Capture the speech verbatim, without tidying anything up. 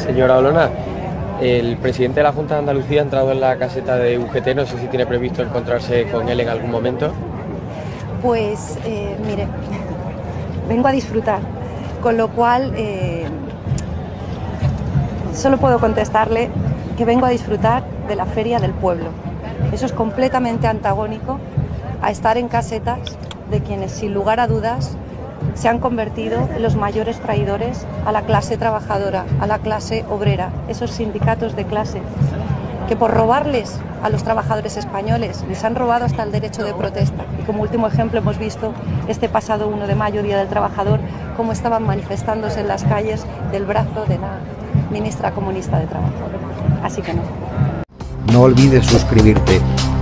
Señora Olona, el presidente de la Junta de Andalucía ha entrado en la caseta de U G T, no sé si tiene previsto encontrarse con él en algún momento. Pues, eh, mire, vengo a disfrutar, con lo cual eh, solo puedo contestarle que vengo a disfrutar de la Feria del Pueblo. Eso es completamente antagónico a estar en casetas de quienes, sin lugar a dudas, se han convertido en los mayores traidores a la clase trabajadora, a la clase obrera, esos sindicatos de clase que por robarles a los trabajadores españoles les han robado hasta el derecho de protesta. Y como último ejemplo hemos visto este pasado uno de mayo, Día del Trabajador, cómo estaban manifestándose en las calles del brazo de la ministra comunista de Trabajo. Así que no. No olvides suscribirte.